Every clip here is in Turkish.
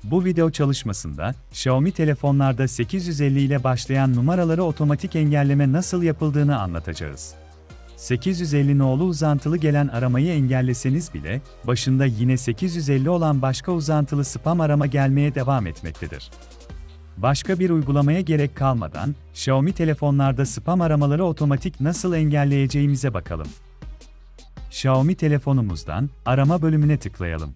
Bu video çalışmasında, Xiaomi telefonlarda 850 ile başlayan numaraları otomatik engelleme nasıl yapıldığını anlatacağız. 850 nolu uzantılı gelen aramayı engelleseniz bile, başında yine 850 olan başka uzantılı spam arama gelmeye devam etmektedir. Başka bir uygulamaya gerek kalmadan, Xiaomi telefonlarda spam aramaları otomatik nasıl engelleyeceğimize bakalım. Xiaomi telefonumuzdan, arama bölümüne tıklayalım.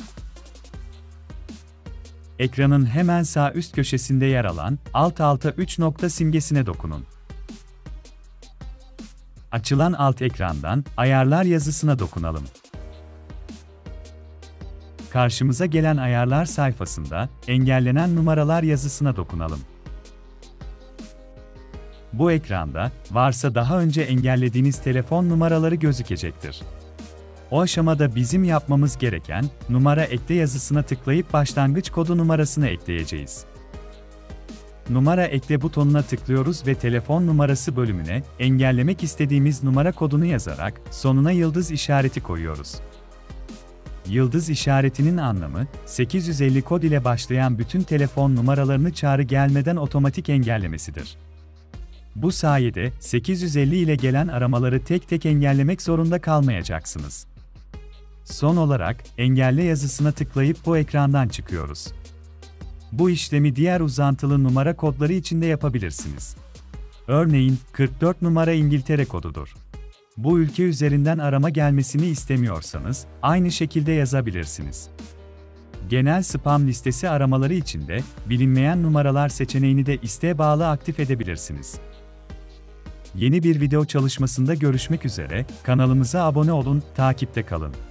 Ekranın hemen sağ üst köşesinde yer alan, alt alta 3 nokta simgesine dokunun. Açılan alt ekrandan, Ayarlar yazısına dokunalım. Karşımıza gelen ayarlar sayfasında, engellenen numaralar yazısına dokunalım. Bu ekranda, varsa daha önce engellediğiniz telefon numaraları gözükecektir. O aşamada bizim yapmamız gereken, numara ekle yazısına tıklayıp başlangıç kodu numarasını ekleyeceğiz. Numara ekle butonuna tıklıyoruz ve telefon numarası bölümüne, engellemek istediğimiz numara kodunu yazarak, sonuna yıldız işareti koyuyoruz. Yıldız işaretinin anlamı, 850 kod ile başlayan bütün telefon numaralarını çağrı gelmeden otomatik engellemesidir. Bu sayede, 850 ile gelen aramaları tek tek engellemek zorunda kalmayacaksınız. Son olarak, engelle yazısına tıklayıp bu ekrandan çıkıyoruz. Bu işlemi diğer uzantılı numara kodları için de yapabilirsiniz. Örneğin, 44 numara İngiltere kodudur. Bu ülke üzerinden arama gelmesini istemiyorsanız, aynı şekilde yazabilirsiniz. Genel spam listesi aramaları için de, bilinmeyen numaralar seçeneğini de isteğe bağlı aktif edebilirsiniz. Yeni bir video çalışmasında görüşmek üzere, kanalımıza abone olun, takipte kalın.